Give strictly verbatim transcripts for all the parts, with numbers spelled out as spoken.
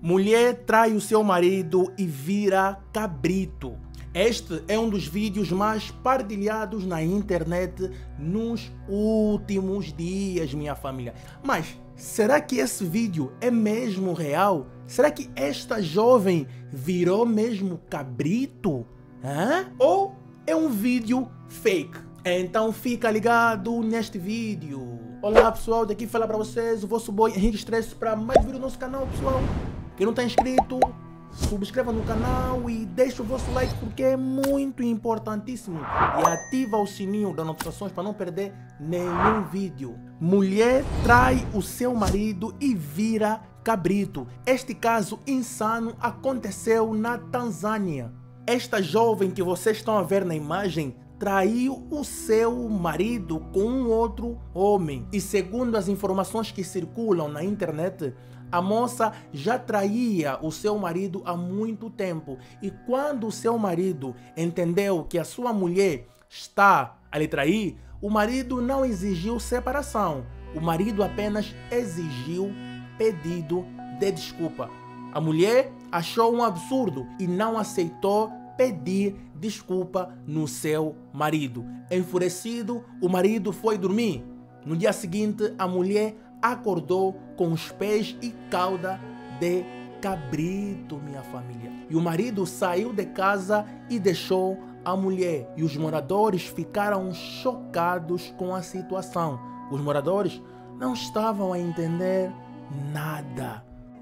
Mulher trai o seu marido e vira cabrito. Este é um dos vídeos mais partilhados na internet nos últimos dias, minha família. Mas será que esse vídeo é mesmo real? Será que esta jovem virou mesmo cabrito? Hã? Ou é um vídeo fake? Então fica ligado neste vídeo. Olá pessoal, daqui fala para vocês o vosso boy Henrique Stress para mais vídeo no nosso canal, pessoal. Quem não está inscrito, subscreva no canal e deixa o vosso like porque é muito importantíssimo. E ativa o sininho das notificações para não perder nenhum vídeo. Mulher trai o seu marido e vira cabrito. Este caso insano aconteceu na Tanzânia. Esta jovem que vocês estão a ver na imagem traiu o seu marido com um outro homem. E segundo as informações que circulam na internet, a moça já traía o seu marido há muito tempo. E quando o seu marido entendeu que a sua mulher está a lhe trair, o marido não exigiu separação. O marido apenas exigiu pedido de desculpa. A mulher achou um absurdo e não aceitou pedir desculpa no seu marido. Enfurecido, o marido foi dormir. No dia seguinte, a mulher acordou com os pés e cauda de cabrito, minha família. E o marido saiu de casa e deixou a mulher. E os moradores ficaram chocados com a situação. Os moradores não estavam a entender nada.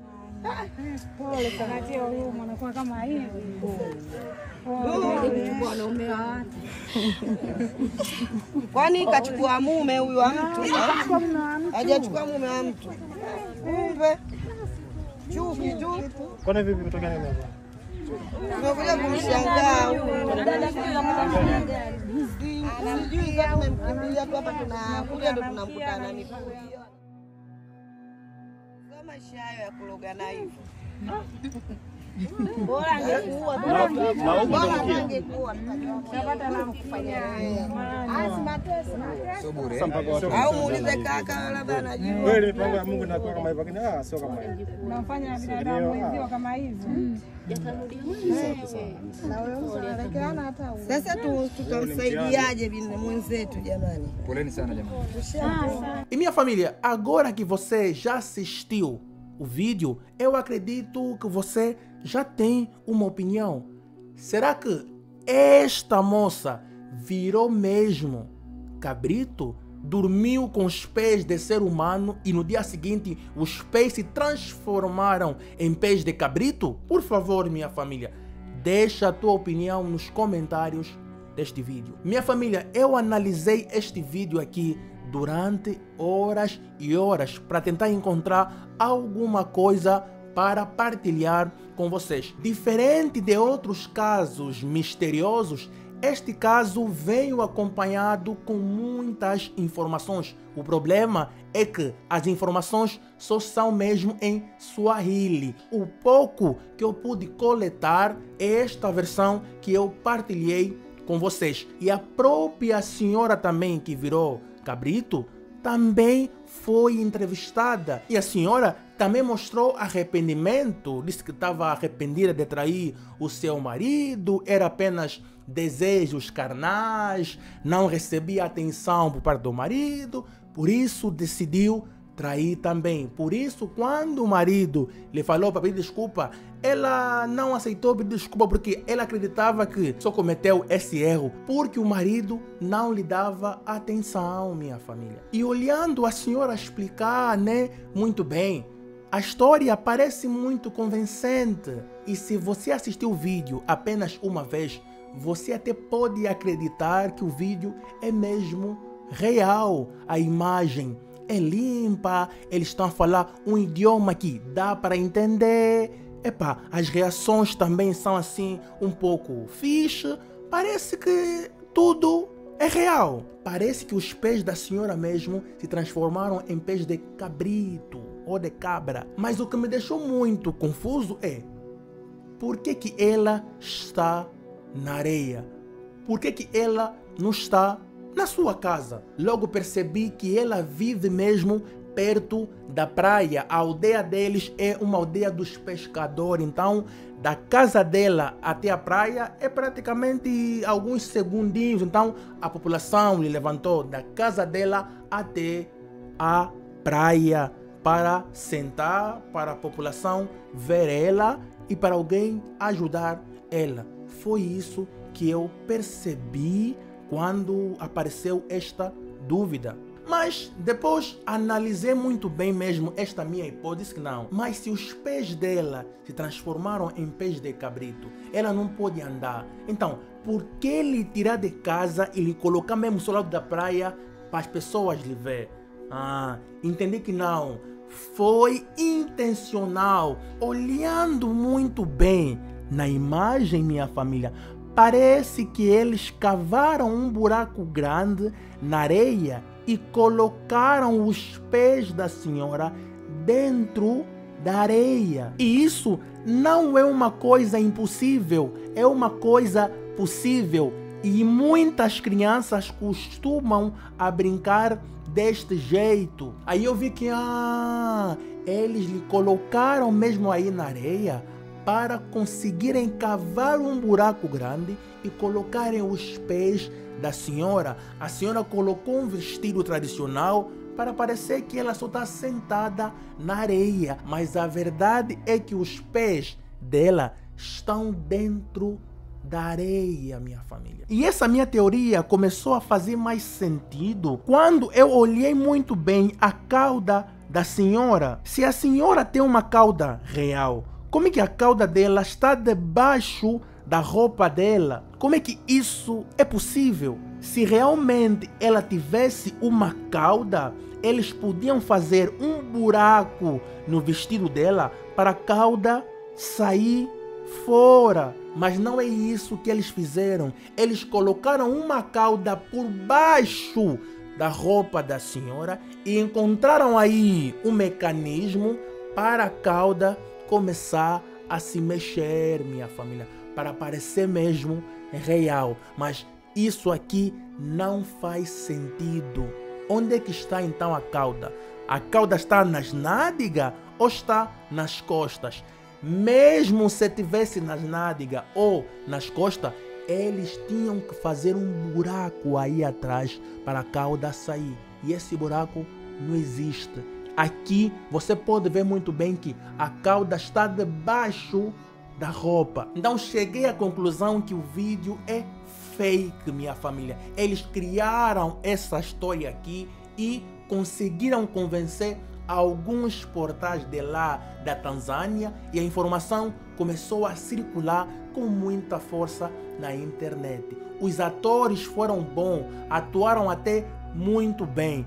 Kwani kachukua mume huyu wa mtu? Hajachukua mume wa mtu. Kumbe chuki tu. Kwani vipi kutoka nini hapa? Tumekuja kumshangaa huyu. Sijui kama tumemkimbilia tu hapa, tunakuja ndo tunamkutana ni maisha hayo ya kulogana hivyo. Bora angekuwa bora angekuwa tunapata na kufanya azima tesa sio bure au muulize kaka labda anajua wewe mipango ya Mungu inakuwa kama hivyo, lakini ah sio kama hivyo. Unafanya binadamu wenzio kama hizo na wewe unaelekeana hata huko. Sasa tutamsaidiaje mwenzetu jamani? Poleni sana jamani. E minha família, agora que você já assistiu o vídeo, eu acredito que você já tem uma opinião. Será que esta moça virou mesmo cabrito? Dormiu com os pés de ser humano e no dia seguinte os pés se transformaram em pés de cabrito? Por favor, minha família, deixa a tua opinião nos comentários deste vídeo. Minha família, eu analisei este vídeo aqui durante horas e horas para tentar encontrar alguma coisa para partilhar com vocês. Diferente de outros casos misteriosos, este caso veio acompanhado com muitas informações. O problema é que as informações só são mesmo em Swahili. O pouco que eu pude coletar é esta versão que eu partilhei com vocês. E a própria senhora também que virou cabrito também foi entrevistada. E a senhora também mostrou arrependimento. Disse que estava arrependida de trair o seu marido. Era apenas desejos carnais. Não recebia atenção por parte do marido. Por isso decidiu trair também. Por isso, quando o marido lhe falou para pedir desculpa, ela não aceitou pedir desculpa porque ela acreditava que só cometeu esse erro porque o marido não lhe dava atenção, minha família. E olhando a senhora explicar, né, muito bem, a história parece muito convincente. E se você assistiu o vídeo apenas uma vez, você até pode acreditar que o vídeo é mesmo real. A imagem é limpa, eles estão a falar um idioma que dá para entender. Epa, as reações também são assim um pouco fixe. Parece que tudo é real. Parece que os pés da senhora mesmo se transformaram em pés de cabrito ou de cabra. Mas o que me deixou muito confuso é por que que ela está na areia? Por que que ela não está na sua casa? Logo percebi que ela vive mesmo perto da praia. A aldeia deles é uma aldeia dos pescadores, então da casa dela até a praia é praticamente alguns segundinhos. Então a população lhe levantou da casa dela até a praia para sentar, para a população ver ela e para alguém ajudar ela. Foi isso que eu percebi quando apareceu esta dúvida. Mas depois analisei muito bem mesmo esta minha hipótese que não. Mas se os pés dela se transformaram em pés de cabrito, ela não pode andar. Então, por que lhe tirar de casa e lhe colocar mesmo ao lado da praia para as pessoas lhe ver? Ah, entendi que não. Foi intencional. Olhando muito bem na imagem, minha família, parece que eles cavaram um buraco grande na areia e colocaram os pés da senhora dentro da areia. E isso não é uma coisa impossível, é uma coisa possível. E muitas crianças costumam a brincar deste jeito. Aí eu vi que ah, eles lhe colocaram mesmo aí na areia para conseguirem cavar um buraco grande e colocarem os pés da senhora. A senhora colocou um vestido tradicional para parecer que ela só está sentada na areia, mas a verdade é que os pés dela estão dentro da areia, minha família. E essa minha teoria começou a fazer mais sentido quando eu olhei muito bem a cauda da senhora. Se a senhora tem uma cauda real, como é que a cauda dela está debaixo da roupa dela? Como é que isso é possível? Se realmente ela tivesse uma cauda, eles podiam fazer um buraco no vestido dela para a cauda sair fora. Mas não é isso que eles fizeram. Eles colocaram uma cauda por baixo da roupa da senhora e encontraram aí um mecanismo para a cauda começar a se mexer, minha família, para parecer mesmo real. Mas isso aqui não faz sentido. Onde é que está então a cauda? A cauda está nas nádegas ou está nas costas? Mesmo se tivesse nas nádegas ou nas costas, eles tinham que fazer um buraco aí atrás para a cauda sair. E esse buraco não existe. Aqui você pode ver muito bem que a cauda está debaixo da roupa. Então cheguei à conclusão que o vídeo é fake, minha família. Eles criaram essa história aqui e conseguiram convencer alguns portais de lá da Tanzânia e a informação começou a circular com muita força na internet. Os atores foram bons, atuaram até muito bem,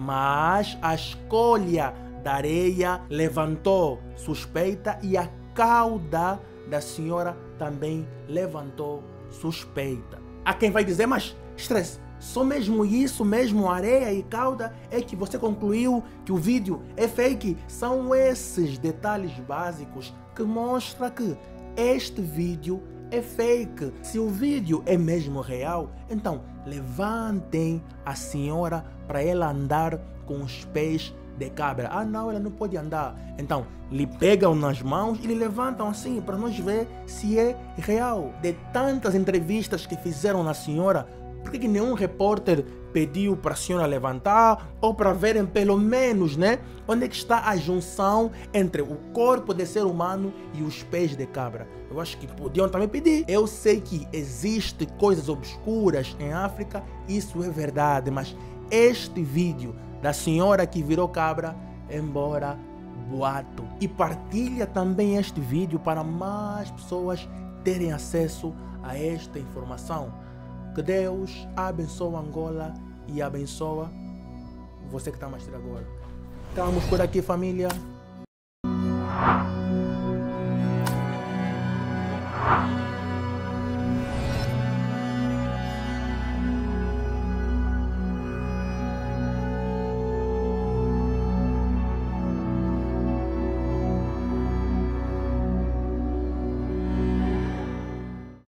mas a escolha da areia levantou suspeita e a cauda da senhora também levantou suspeita. Há quem vai dizer, mas Stress, só mesmo isso, mesmo areia e cauda, é que você concluiu que o vídeo é fake? São esses detalhes básicos que mostram que este vídeo é fake. Se o vídeo é mesmo real, então levantem a senhora para ela andar com os pés de cabra. Ah não, ela não pode andar. Então lhe pegam nas mãos e lhe levantam assim para nós ver se é real. De tantas entrevistas que fizeram na senhora, por que nenhum repórter pediu para a senhora levantar ou para verem pelo menos, né, onde é que está a junção entre o corpo de ser humano e os pés de cabra? Eu acho que podiam também pedir. Eu sei que existem coisas obscuras em África, isso é verdade, mas este vídeo da senhora que virou cabra, embora boato. E partilha também este vídeo para mais pessoas terem acesso a esta informação. Que Deus abençoe Angola e abençoe você que está a assistir agora. Estamos por aqui, família.